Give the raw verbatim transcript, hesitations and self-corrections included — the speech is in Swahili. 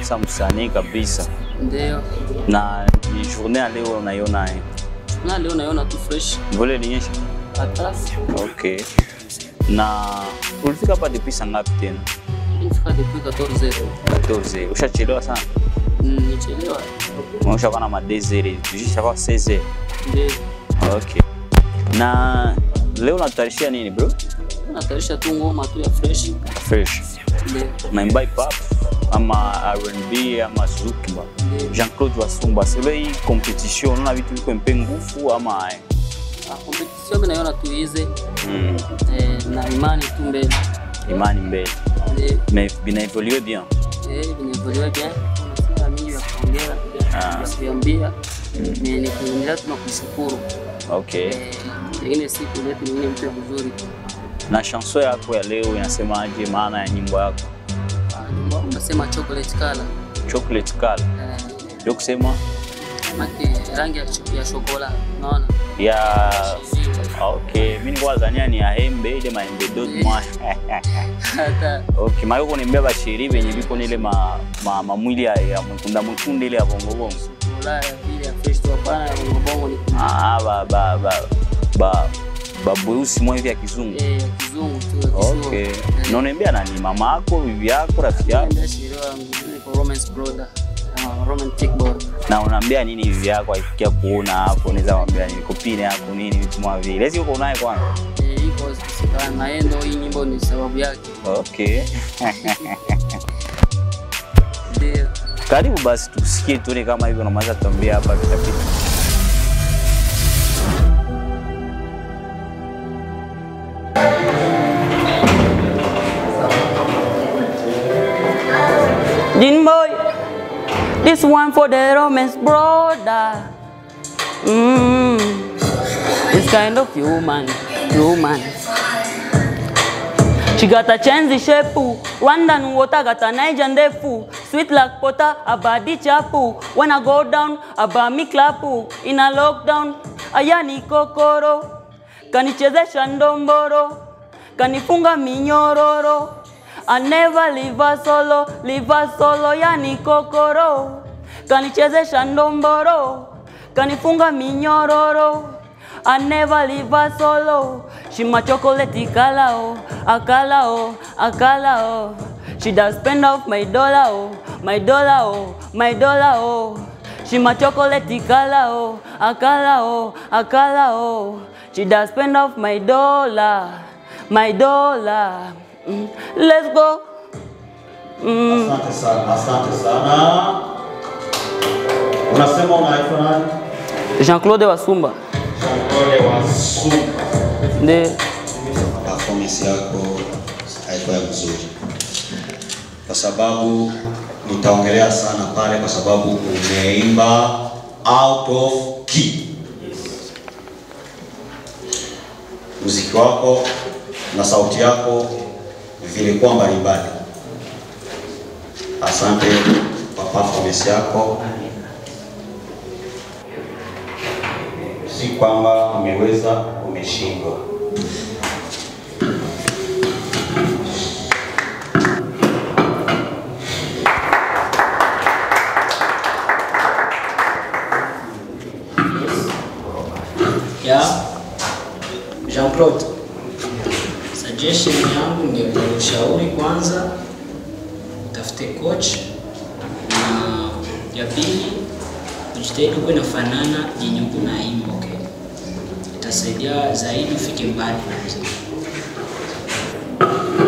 kabisa msanii kabisa. Ndio. Na ni journée ya leo unaiona eh? Na leo naiona tu fresh. Vole ninyesha? Hata. Okay. Na ulifika hapa depuis saa ngapi tena? Nilifika depuis quatorze. quatorze. Ushachelewa sana? Mm, nichelewa. Umeshakuwa na madezere, tujishakuwa seize. Ndio. Okay. Na leo unatayarishia nini bro? Natayarisha tu ngoma tu ya fresh. Fresh. Ndio. Naimba hip hop ama R and B ama Zumba. Jean-Claude Wasumba, c'est hii competition na vitu viko mpe nguvu ama ai? Ah, competition mimi naiona tu easy. Mm. Eh, na imani tu mbele. Imani mbele. Ndio. Mais bien évolué bien. Eh, bien évolué bien. Kuna mingi ya kuongea, ya kuambia. Ni ni kuendelea tu na kushukuru. Okay. Lakini siku letu ni mtu mzuri. Na chanson yako ya leo inasemaje, maana ya nyimbo yako? Nyimbo unasema chocolate color. Chocolate color. Eh. Ndio kusema maki rangi ya ya shokola, unaona? Ya okay, mimi nilikuwa zania ni ya embe ile maembe dot mwa. Hata okay, mayo kuniambia bashiri benye biko nile ma mamwili ya mkunda mkunda ile ya bongo bongo. Ulaya ile ya fresh tu hapana ya bongo bongo ni. Ah ba ba ba. Ba babuusi mwa hivi ya kizungu. Eh, ya kizungu tu. Okay. Na unaniambia nani, mama yako, bibi yako, rafiki yako? Ndio shiro yangu ni Perfomance brother. Uh, romantic boy. Na unaambia nini hivi yako akifikia kuona hapo, unaweza kumwambia nini, kopine yako nini vitu mwa vile. Lezi uko naye kwanza? Eh, iko sikana naendo hii nyimbo ni sababu yake. Okay. Ndio. Karibu basi tusikie tuone kama hivyo unamaliza tuambia hapa kitapita. Din boy, this one for the romance brother. Mm, this kind of human, human. She got a chancy shape, Rwandan water got a Niger ndefu. Sweet like butter, a body chapu. When I go down, a bami klapu. In a lockdown, ayani kokoro. Kanichezesha ndomboro, kanifunga minyororo. I never leave her solo, leave her solo, yani kokoro. Kanichezesha ndomboro, kanifunga minyororo. I never leave her solo. She my chocolate color, oh, a color, oh, a color, oh. She does spend off my dollar, oh, my dollar, oh, my dollar, oh. She my chocolate color, oh, a color, oh, a color, oh. She does spend off my dollar, my dollar. Mm. Let's go. Mm. Asante sana, asante sana. Unasema unaitwa nani? Jean-Claude Wasumba. Jean-Claude Wasumba. Ndio. Performance yako haikuwa nzuri. Kwa sababu nitaongelea sana pale kwa sababu umeimba out of key. Muziki wako na sauti yako vilikuwa mbalimbali. Asante kwa performance yako. Si kwamba umeweza umeshindwa. Ya Jean-Claude, suggestion yangu ni ushauri kwanza utafute coach, na ya pili ujitahidi kuwa nafanana yenye uko naimba, okay? Itasaidia zaidi ufike mbali.